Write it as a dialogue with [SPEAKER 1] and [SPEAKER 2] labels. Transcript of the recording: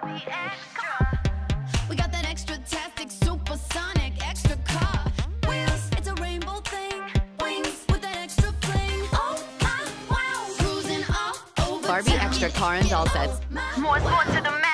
[SPEAKER 1] Barbie Extra. We got that extra-tastic, supersonic, extra car. Wheels, it's a rainbow thing. Wings with that extra bling. Oh my, wow. Cruising all over
[SPEAKER 2] Barbie Extra car and doll sets.
[SPEAKER 1] More sport to the